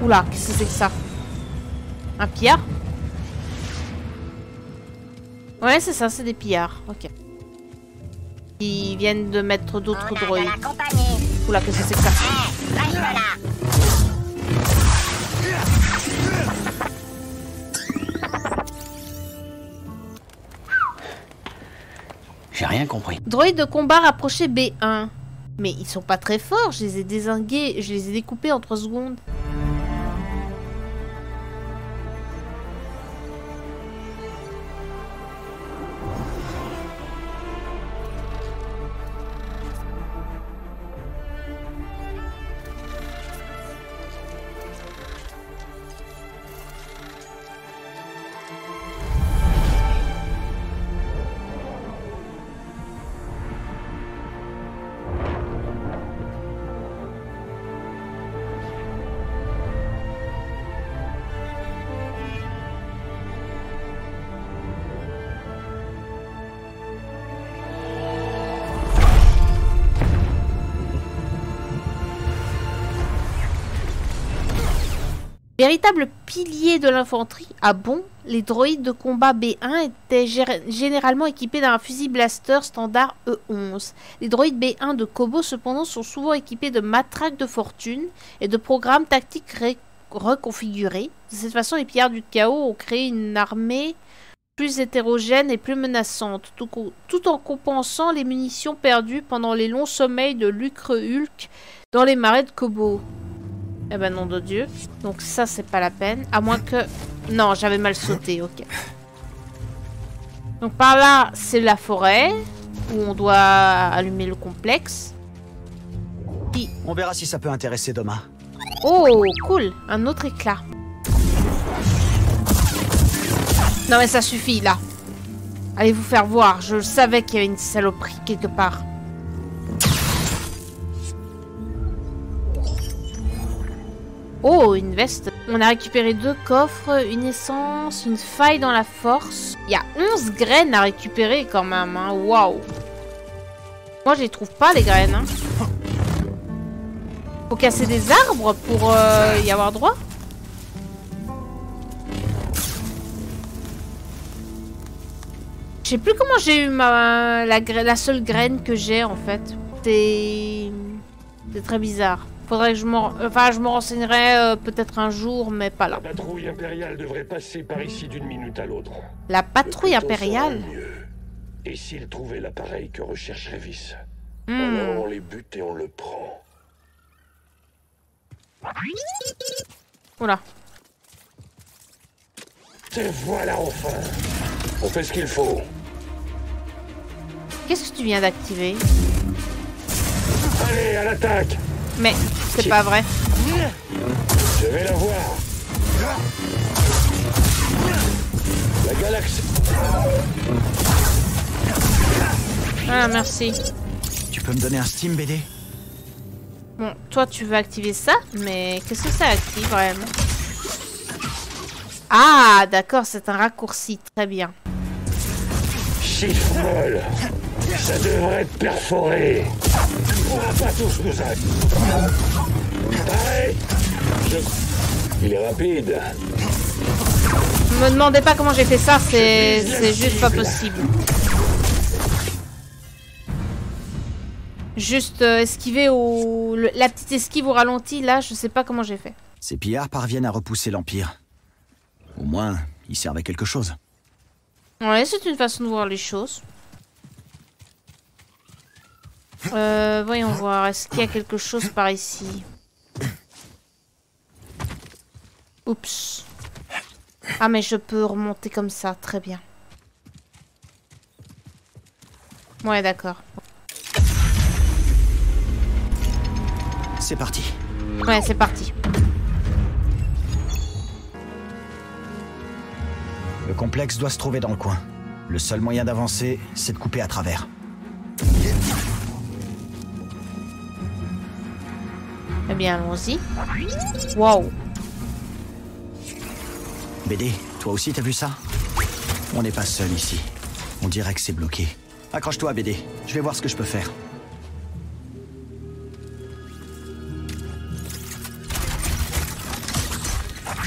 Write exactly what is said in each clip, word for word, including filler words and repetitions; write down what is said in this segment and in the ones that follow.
Oula, qu'est-ce que c'est que ça? Un pillard? Ouais, c'est ça, c'est des pillards. Ok. Ils viennent de mettre d'autres droïdes. Oula, qu'est-ce que c'est que ça? J'ai rien compris. Droïde de combat rapproché B un. Mais ils sont pas très forts, je les ai dézingués, je les ai découpés en trois secondes. Véritable pilier de l'infanterie, ah bon? Les droïdes de combat B un étaient généralement équipés d'un fusil blaster standard E onze. Les droïdes B un de Kobo cependant sont souvent équipés de matraques de fortune et de programmes tactiques reconfigurés. De cette façon, les pillards du chaos ont créé une armée plus hétérogène et plus menaçante, tout, tout en compensant les munitions perdues pendant les longs sommeils de Lucre Hulk dans les marais de Kobo. Eh ben nom de Dieu. Donc ça c'est pas la peine. À moins que... Non, j'avais mal sauté, ok. Donc par là, c'est la forêt. Où on doit allumer le complexe. Puis... On verra si ça peut intéresser Doma. Oh, cool. Un autre éclat. Non mais ça suffit là. Allez vous faire voir. Je savais qu'il y avait une saloperie quelque part. Oh, une veste. On a récupéré deux coffres, une essence, une faille dans la force. Il y a onze graines à récupérer quand même. Hein. Waouh. Moi, je les trouve pas, les graines. Hein. Faut casser des arbres pour euh, y avoir droit. Je sais plus comment j'ai eu ma la, la seule graine que j'ai, en fait. C'est... C'est très bizarre. Faudrait que je m'en... Enfin, je me renseignerai euh, peut-être un jour, mais pas là. La patrouille impériale devrait passer par ici d'une minute à l'autre. La patrouille impériale? Et s'il trouvait l'appareil que recherche Révis? hmm. Alors on les bute et on le prend. Oula. Te voilà enfin. On fait ce qu'il faut. Qu'est-ce que tu viens d'activer? Allez, à l'attaque! Mais c'est pas vrai. Je vais la voir. La galaxie. Ah, merci. Tu peux me donner un Steam, B D? Bon, toi tu veux activer ça, mais qu'est-ce que ça active vraiment? Ah, d'accord, c'est un raccourci, très bien. Chiffre molle. Ça devrait être perforé. On va pas tous nous arrêter. Pareil. Je... Il est rapide. Me demandez pas comment j'ai fait ça, c'est c'est juste pas possible. Juste euh, esquiver au... Le, la petite esquive au ralenti, là, je sais pas comment j'ai fait. Ces pillards parviennent à repousser l'Empire. Au moins, ils servent à quelque chose. Ouais, c'est une façon de voir les choses. Euh, voyons voir, est-ce qu'il y a quelque chose par ici? Oups. Ah, mais je peux remonter comme ça, très bien. Ouais, d'accord. C'est parti. Ouais, c'est parti. Le complexe doit se trouver dans le coin. Le seul moyen d'avancer, c'est de couper à travers. Eh bien, allons-y. Waouh. B D, toi aussi t'as vu ça? On n'est pas seul ici. On dirait que c'est bloqué. Accroche-toi, B D. Je vais voir ce que je peux faire.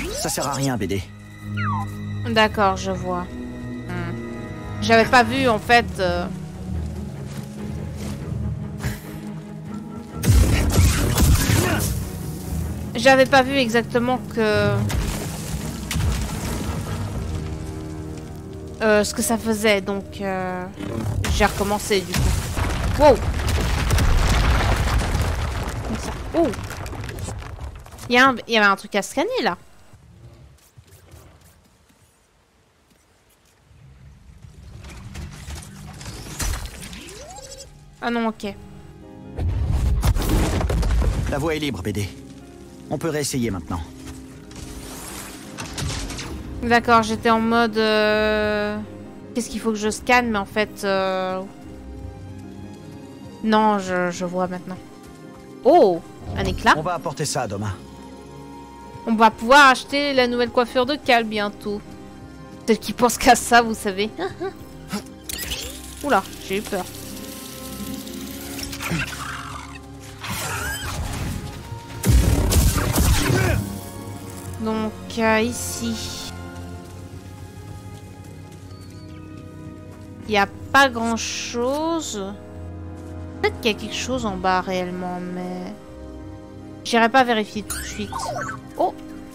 Ça sert à rien, B D. D'accord, je vois. Hmm. J'avais pas vu en fait. Euh... J'avais pas vu exactement que... Euh, ce que ça faisait, donc... Euh... J'ai recommencé, du coup. Wow! Comme ça. Oh! Il y, a un... Il y avait un truc à scanner, là. Ah non, ok. La voie est libre, B D. On peut réessayer maintenant. D'accord, j'étais en mode... Euh... Qu'est-ce qu'il faut que je scanne? Mais en fait... Euh... Non, je, je vois maintenant. Oh! Un éclat. On va apporter ça à Doma. On va pouvoir acheter la nouvelle coiffure de Cal bientôt. Celle qui pense qu'à ça, vous savez. Oula, j'ai eu peur. Donc, euh, ici... Il n'y a pas grand-chose. Peut-être qu'il y a quelque chose en bas réellement, mais... J'irai pas vérifier tout de suite. Oh!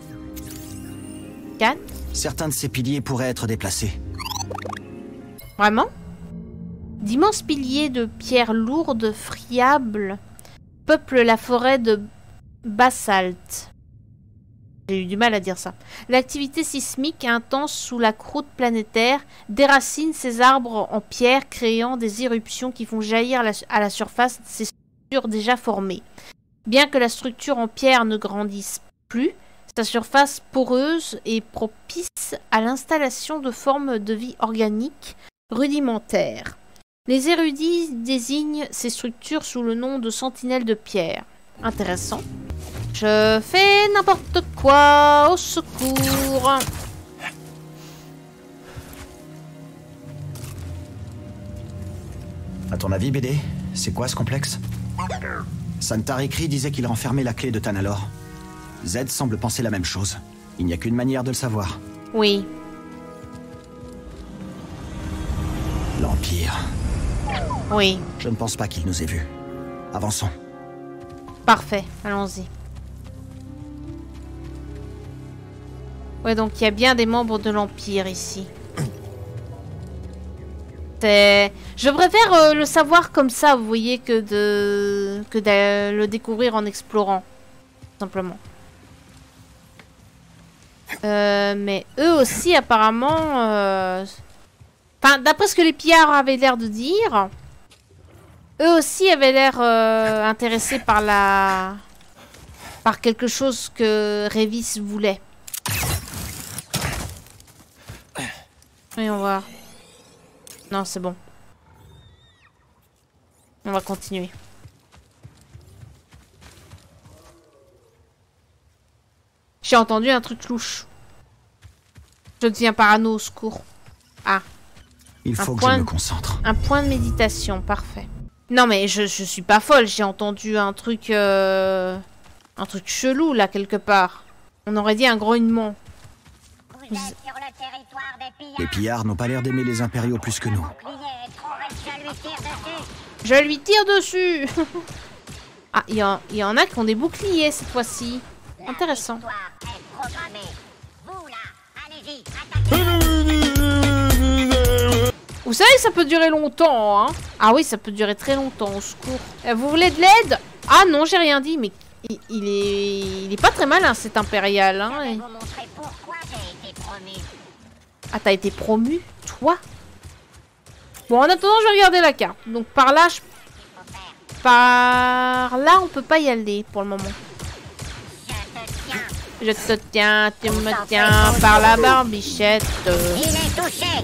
Canne? Certains de ces piliers pourraient être déplacés. Vraiment? D'immenses piliers de pierres lourdes, friables, peuplent la forêt de basalte. J'ai eu du mal à dire ça. L'activité sismique intense sous la croûte planétaire déracine ces arbres en pierre, créant des éruptions qui font jaillir la, à la surface ces structures déjà formées. Bien que la structure en pierre ne grandisse plus, sa surface poreuse est propice à l'installation de formes de vie organique rudimentaires. Les érudits désignent ces structures sous le nom de sentinelles de pierre. Intéressant. Je fais n'importe quoi, au secours. À ton avis, B D, c'est quoi ce complexe? Santarikri disait qu'il renfermait la clé de Tanalor. Z semble penser la même chose. Il n'y a qu'une manière de le savoir. Oui. L'Empire. Oui. Je ne pense pas qu'il nous ait vus. Avançons. Parfait, allons-y. Ouais, donc il y a bien des membres de l'Empire ici. C'est... Je préfère euh, le savoir comme ça, vous voyez, que de que de le découvrir en explorant. Simplement. Euh, mais eux aussi, apparemment... Euh... Enfin, d'après ce que les pillards avaient l'air de dire... Eux aussi avaient l'air euh, intéressés par la... par quelque chose que Révis voulait. Voyons voir. Non, c'est bon. On va continuer. J'ai entendu un truc louche. Je deviens parano, au secours. Ah. Il faut Un que point je me de- concentre. Un point de méditation, parfait. Non mais je, je suis pas folle, j'ai entendu un truc... Euh... Un truc chelou là, quelque part. On aurait dit un grognement. Vous êtes sur le territoire des pillards. Les pillards n'ont pas l'air d'aimer les impériaux plus que nous. Bouclier est trop raide, je lui tire dessus. Je lui tire dessus. Ah, il y, en- il y en a qui ont des boucliers cette fois-ci. La Intéressant. victoire est programmée. Vous là, allez-y, attaquez. Vous savez que ça peut durer longtemps, hein? Ah oui, ça peut durer très longtemps, au secours. Euh, vous voulez de l'aide? Ah non, j'ai rien dit, mais il, il est... Il est pas très malin, cet impérial, hein? Je vais et- vous montrer pourquoi j'ai été promu. Ah, t'as été promu, toi? Bon, en attendant, je vais regarder la carte. Donc par là, je... Il faut faire. par là, on peut pas y aller pour le moment. Je te tiens. Je te tiens, tu me tiens par la barbichette. Il est touché.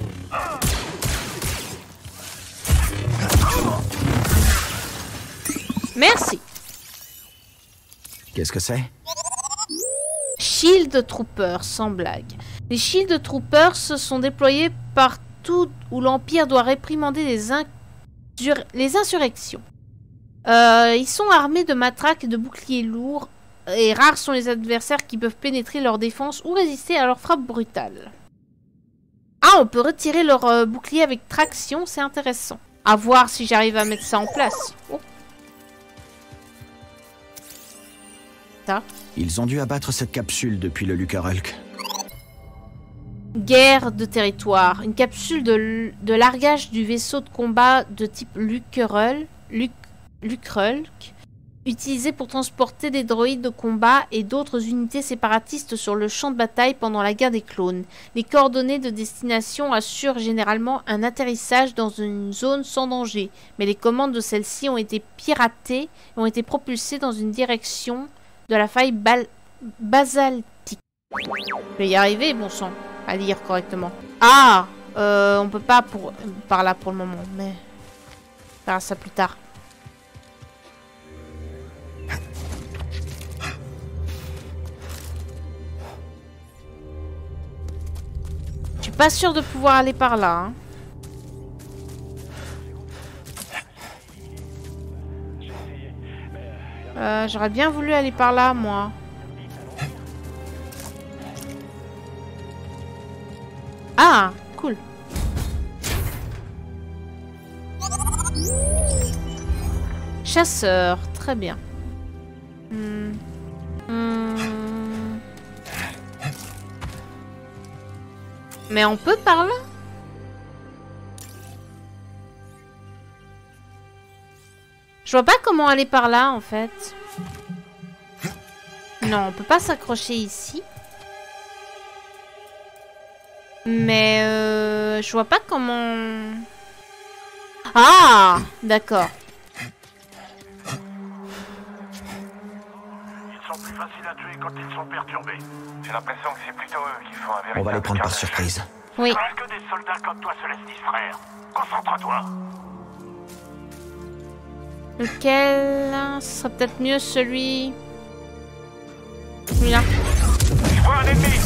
Merci. Qu'est-ce que c'est? Shield Troopers, sans blague. Les Shield Troopers sont déployés partout où l'Empire doit réprimander les, insur- les insurrections. Euh, ils sont armés de matraques et de boucliers lourds et rares sont les adversaires qui peuvent pénétrer leur défense ou résister à leur frappe brutale. Ah, on peut retirer leur euh, bouclier avec traction, c'est intéressant. À voir si j'arrive à mettre ça en place. Oh. Ça. Ils ont dû abattre cette capsule depuis le Lucrehulk. Guerre de territoire. Une capsule de, de largage du vaisseau de combat de type Lucrehulk, Luc, Lucrehulk, utilisé pour transporter des droïdes de combat et d'autres unités séparatistes sur le champ de bataille pendant la guerre des clones. Les coordonnées de destination assurent généralement un atterrissage dans une zone sans danger, mais les commandes de celle-ci ont été piratées et ont été propulsées dans une direction de la faille bal basaltique. Je vais y arriver, bon sang, à lire correctement. Ah, euh, on peut pas pour, par là pour le moment, mais on verra ça plus tard. Je suis pas sûre de pouvoir aller par là. Hein. Euh, J'aurais bien voulu aller par là, moi. Ah, cool. Chasseur, très bien. Hmm. Hmm. Mais on peut par là? Je vois pas comment aller par là, en fait. Non, on peut pas s'accrocher ici. Mais euh, je vois pas comment... Ah, d'accord. Ils sont plus faciles à tuer quand ils sont perturbés. J'ai l'impression que c'est plutôt eux qui font un véritable... On va les prendre par surprise. Oui. Est-ce que des soldats comme toi se laissent distraire? Concentre-toi. Lequel? Ce serait peut-être mieux celui... Celui-là. Je vois un ennemi.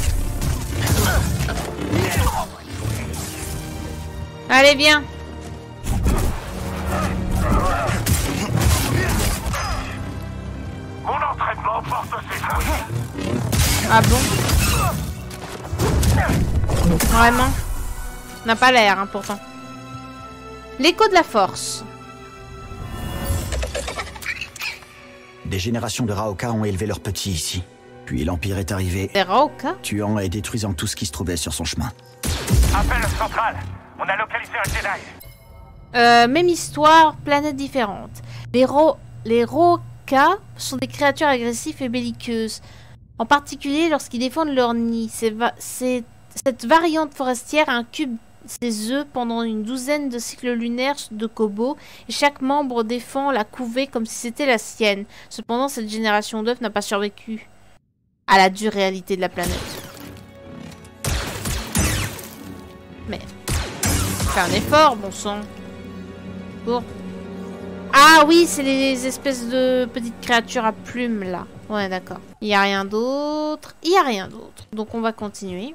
Allez, viens. Mon entraînement porte ses fruits. Ah bon? Vraiment? N'a pas l'air, hein, pourtant. L'écho de la force. Des générations de Raoka ont élevé leurs petits ici. Puis l'Empire est arrivé, C'est Raoka? tuant et détruisant tout ce qui se trouvait sur son chemin. Appel central. On a localisé un Jedi. Euh, même histoire, planète différente. Les Ro... Les Raoka sont des créatures agressives et belliqueuses. En particulier lorsqu'ils défendent leur nid. C'est va... Cette variante forestière incube ses œufs pendant une douzaine de cycles lunaires de Kobo, et chaque membre défend la couvée comme si c'était la sienne. Cependant, cette génération d'œufs n'a pas survécu à la dure réalité de la planète. Mais... fais un effort, bon sang. Bon. Ah oui, c'est les espèces de petites créatures à plumes, là. Ouais, d'accord. Il n'y a rien d'autre. Il n'y a rien d'autre. Donc, on va continuer.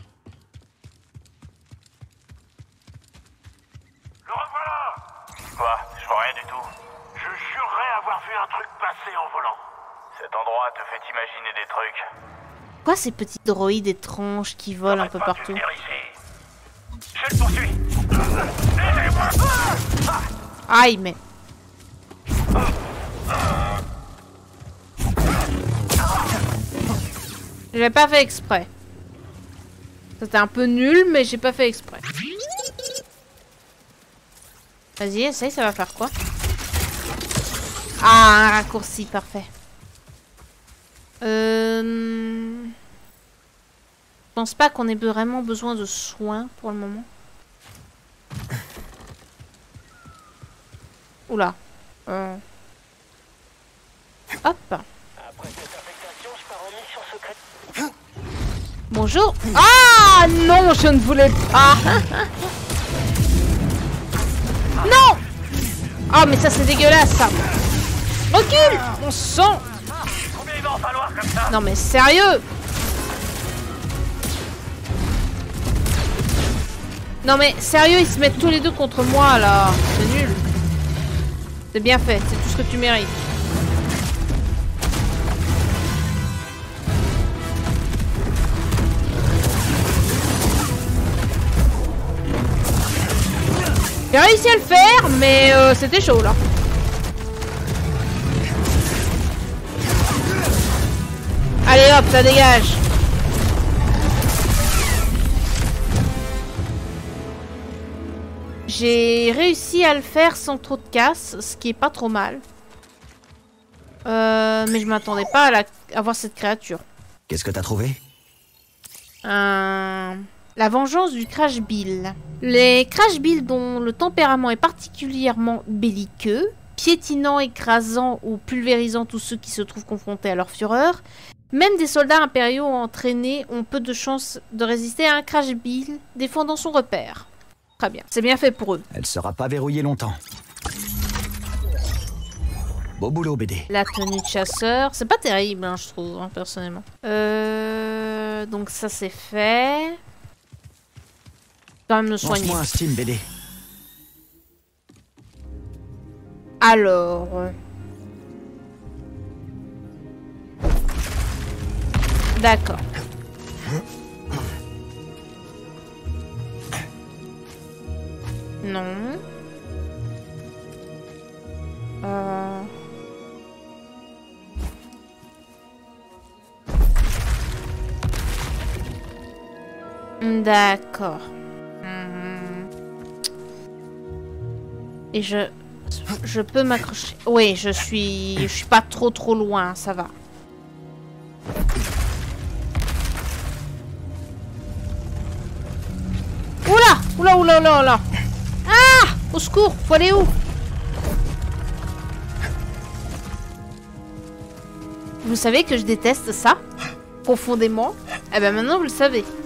Le revoilà. Quoi? Je vois rien du tout. Je jurerais avoir vu un truc passer en volant. Cet endroit te fait imaginer des trucs. Quoi, ces petits droïdes étranges qui volent un peu Pas partout? venir ici. Je le poursuis. Aidez-moi. Aïe, mais... J'ai pas fait exprès. C'était un peu nul, mais j'ai pas fait exprès. Vas-y, essaye, ça va faire quoi? Ah, un raccourci, parfait. Euh... Je pense pas qu'on ait vraiment besoin de soins pour le moment. Oula. Euh... Hop. Après cette affectation, je pars en mission secrète. Bonjour. Ah non, je ne voulais pas. Non. Oh, mais ça c'est dégueulasse ça. Recule. Mon sang. Combien il va en falloir comme ça? Non mais sérieux. Non mais sérieux, ils se mettent tous les deux contre moi là. C'est nul. C'est bien fait, c'est tout ce que tu mérites. J'ai réussi à le faire, mais euh, c'était chaud là. Allez hop, ça dégage. J'ai réussi à le faire sans trop de casse, ce qui est pas trop mal. Euh, mais je m'attendais pas à, la... à voir cette créature. Qu'est-ce que t'as trouvé? Un... La vengeance du Crash Bill. Les Crash Bill dont le tempérament est particulièrement belliqueux, piétinant, écrasant ou pulvérisant tous ceux qui se trouvent confrontés à leur fureur, même des soldats impériaux entraînés ont peu de chances de résister à un Crash Bill défendant son repère. Très bien, c'est bien fait pour eux. Elle sera pas verrouillée longtemps. Beau boulot, B D. La tenue de chasseur, c'est pas terrible, hein, je trouve, hein, personnellement. Euh... Donc ça c'est fait. Quand même me soigner. Lance-moi un Steam, B D. Alors... D'accord. Non. Euh... D'accord. Mmh. Et je... Je peux m'accrocher. Oui, je suis... Je suis pas trop trop loin, ça va. Oula! Oula, oula, oula, oula! Ah! Au secours! Faut aller où? Vous savez que je déteste ça? Profondément? Eh ben maintenant vous le savez.